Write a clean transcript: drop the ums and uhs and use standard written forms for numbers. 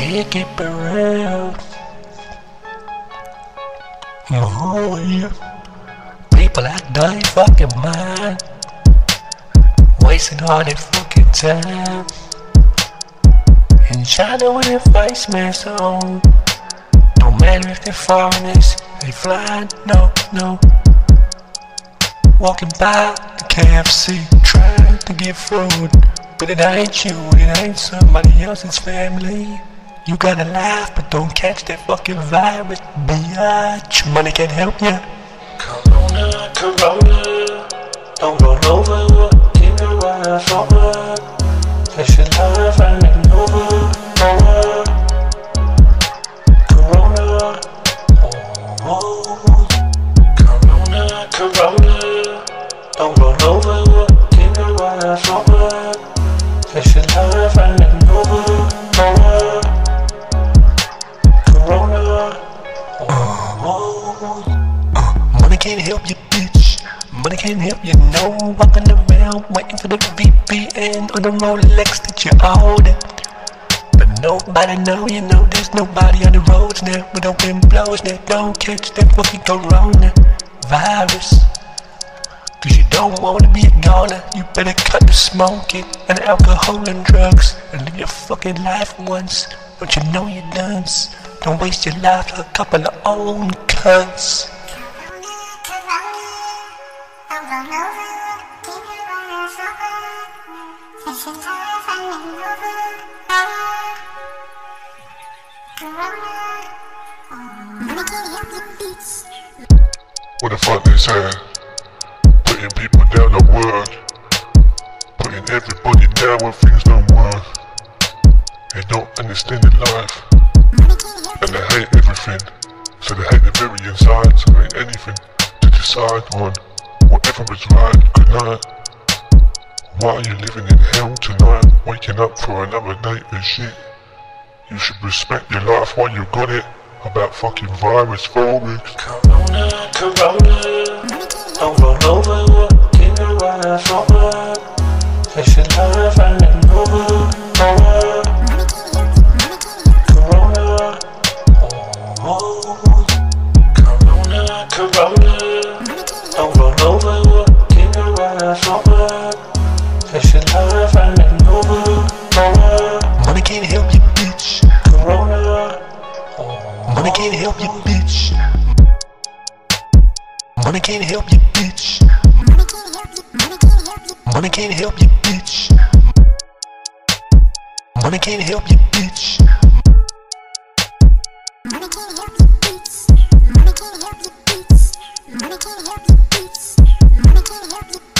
can't keep it real. Oh yeah. People act they fucking mind, wasting all their fucking time. In China with their face mask on, no matter if they're foreigners, they fly, no. Walking by the KFC, trying to get food, but it ain't you, it ain't somebody else's family. You gotta laugh, but don't catch that fucking virus, biatch. Money can't help ya. Corona, don't roll over. Keep your eyes open. This your life ain't over. Corona, Corona, don't roll over. Keep your eyes open. This your life ain't over. Money can't help you, bitch. Money can't help you, no. Walking around waiting for the VPN or the Rolex that you own it. But nobody know, you know there's nobody on the roads now. When the wind blows now, don't catch that fucking corona virus. Cause you don't wanna be a goner. You better cut the smoking and alcohol and drugs and live your fucking life once. Don't you know you done? Don't waste your life for a couple of old cunts. What the fuck they say? Putting people down the world, putting everybody down when things don't work. They don't understand the life, and they hate everything. So they hate the very inside, so there ain't anything to decide on. Whatever is right, good night. Why are you living in hell tonight? Waking up for another day and shit. You should respect your life while you got it. About fucking virus phobics. Corona, don't roll over. Keep your eyes open. This your life ain't over. Corona, don't roll over. Keep your eyes open. This your life ain't over. Money can't help you, bitch. Corona. Money can't help you, bitch. Money can't help you, bitch. Money can't help you, bitch. Money can't help you, bitch. Money can't help you, bitch. Money can't help you, bitch. Money can't help you, bitch. Money can't help you.